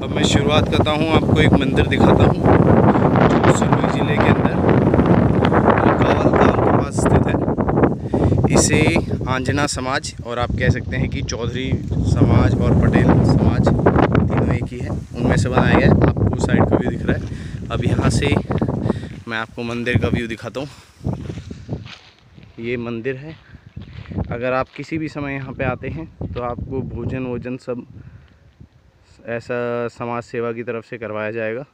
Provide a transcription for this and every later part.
अब मैं शुरुआत करता हूँ, आपको एक मंदिर दिखाता हूँ जो सिरोही ज़िले के अंदर कावल गाँव के पास स्थित है। इसे आंजना समाज और आप कह सकते हैं कि चौधरी समाज और पटेल समाज तीनों एक ही है, उनमें से बनाया गया है। आपको साइड का व्यू दिख रहा है। अब यहाँ से मैं आपको मंदिर का व्यू दिखाता हूँ। ये मंदिर है। अगर आप किसी भी समय यहाँ पे आते हैं तो आपको भोजन वोजन सब ऐसा समाज सेवा की तरफ से करवाया जाएगा।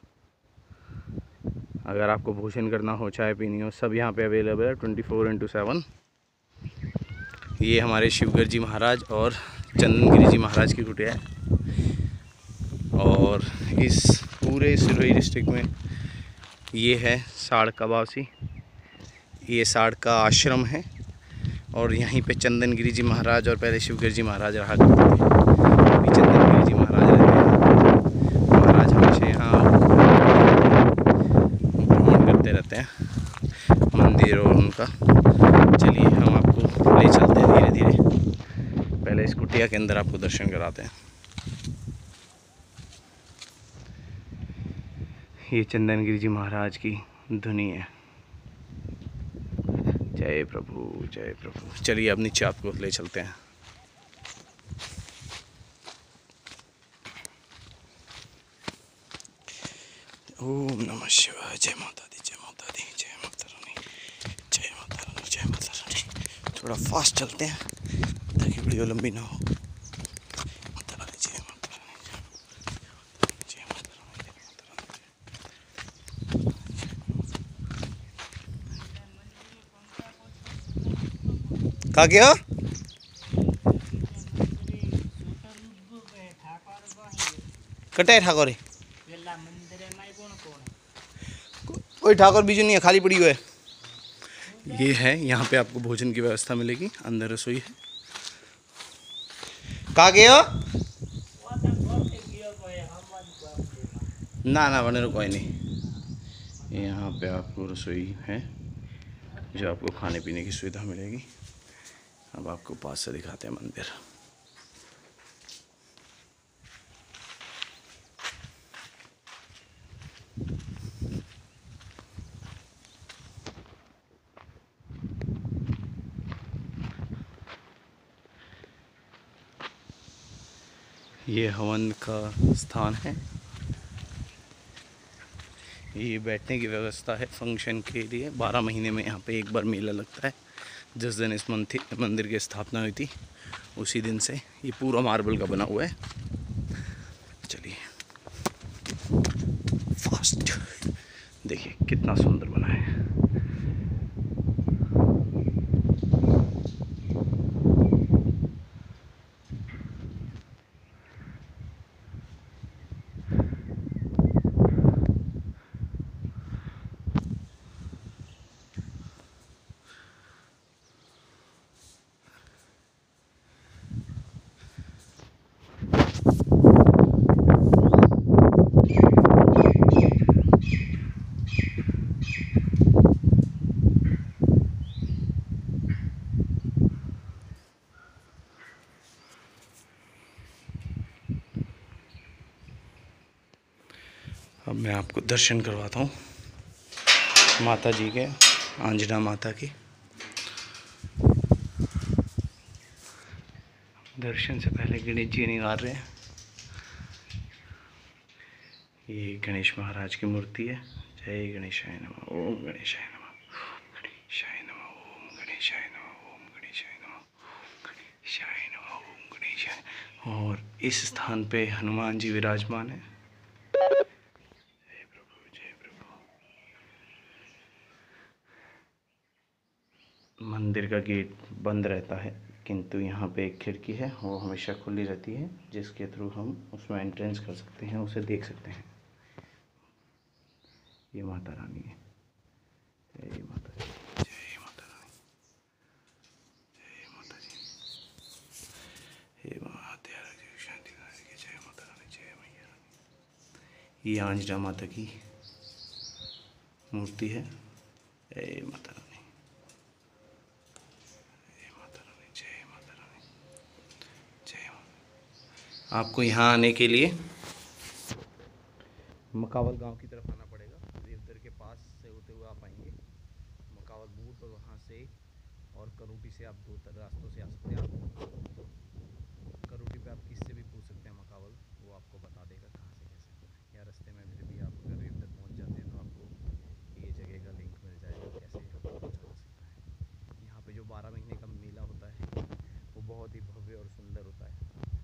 अगर आपको भोजन करना हो, चाय पीनी हो, सब यहाँ पे अवेलेबल है 24/7। ये हमारे शिवगर जी महाराज और चंदनगिरी जी महाराज की कुटिया है। और इस पूरे सिरोही डिस्ट्रिक्ट में ये है साड़ का बावसी, ये साड़ का आश्रम है। और यहीं पे चंदनगिरी जी महाराज और पहले शिवगर जी महाराज रहा करते थे, अभी चंदनगिरी जी महाराज रहते हैं। महाराज हमेशा यहाँ भ्रमण करते रहते हैं मंदिर और उनका। चलिए हम आपको ले चलते हैं धीरे धीरे। पहले इस कुटिया के अंदर आपको दर्शन कराते हैं। ये चंदनगिरी जी महाराज की धुनी है। जय प्रभु, जय प्रभु। चलिए अब नीचे आपको ले चलते हैं। ओम नमः शिवाय। जय माता दी, जय माता दी, जय माता रानी, जय माता रानी, जय माता रानी। थोड़ा फास्ट चलते हैं ताकि वीडियो लंबी ना हो। माता रानी, जय माता रानी, जय माता रानी, जय माता रानी। कहा गया कटे ठाकुर, कोई ठाकुर बीजू नहीं है, खाली पड़ी हुई है। ये है, यहाँ पे आपको भोजन की व्यवस्था मिलेगी। अंदर रसोई है। कहा गए हो? ना बने कोई नहीं। यहाँ पे आपको रसोई है जो आपको खाने पीने की सुविधा मिलेगी। अब आपको पास से दिखाते हैं मंदिर। ये हवन का स्थान है। ये बैठने की व्यवस्था है फंक्शन के लिए। 12 महीने में यहाँ पे एक बार मेला लगता है। जिस दिन इस मंदिर की स्थापना हुई थी उसी दिन से ये पूरा मार्बल का बना हुआ है। चलिए फास्ट, देखिए कितना सुंदर बना है। अब मैं आपको दर्शन करवाता हूँ माता जी के, आंजना माता की। दर्शन से पहले गणेश जी निकाल रहे हैं। ये गणेश महाराज की मूर्ति है। जय गणेशाय नमः, ओम गणेशाय नमः, ओम गणेशाय नमः, ओम गणेशाय नमः, ओम गणेशाय नमः, ओम गणेशाय नमः, ओम गणेशाय। और इस स्थान पे हनुमान जी विराजमान है। जय प्रभु, जय प्रभु। मंदिर का गेट बंद रहता है, किंतु यहाँ पे एक खिड़की है, वो हमेशा खुली रहती है, जिसके थ्रू हम उसमें एंट्रेंस कर सकते हैं, उसे देख सकते हैं। ये माता रानी है। जय माता दी, जय माता रानी, जय माता जी, हे माता शांति की, जय माता रानी, जय मैया रानी। ये आंजना माता की मूर्ति है। जय माता रानी, जय माता रानी, जय माता रानी, जय माता। आपको यहाँ आने के लिए मकावल गांव की तरफ आना पड़ेगा। देवतर के पास से होते हुए आप आएंगे मकावल बूट, और वहाँ से और करोटी से आप दो रास्तों से आ सकते हैं। आप करोटी पे आप किससे भी पूछ सकते हैं मकावल, वो आपको बता देगा कहाँ से कैसे आना है। या रास्ते में फिर भी आप अगर देवतर पहुँच जाते हैं तो आपको ये जगह का लिंक मिल जाएगा कैसे पहुँचा जा सकता है। यहाँ पे जो 12 महीने का मेला होता है वो बहुत ही भव्य और सुंदर होता है।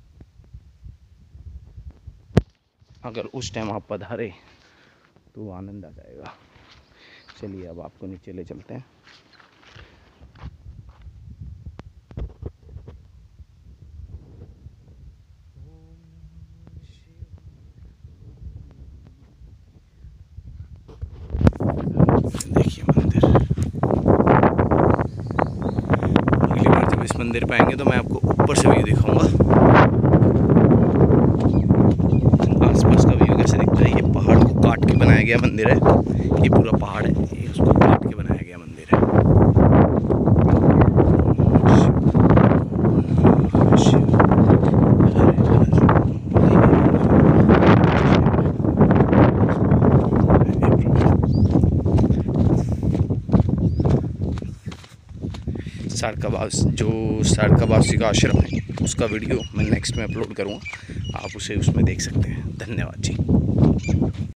अगर उस टाइम आप पधारे तो आनंद आ जाएगा। चलिए अब आपको नीचे ले चलते हैं। देखिए मंदिर। अगली बार जब इस मंदिर पे आएंगे तो मैं आपको ऊपर से व्यू दिखाऊंगा। आसपास का व्यू कैसे दिखता है। ये पहाड़ को काट के बनाया गया मंदिर है। ये पूरा पहाड़ है, ये उसको काट के बनाया गया मंदिर है। साड़काबासी का आश्रम है, उसका वीडियो मैं नेक्स्ट में अपलोड करूँगा, आप उसे उसमें देख सकते हैं। धन्यवाद जी।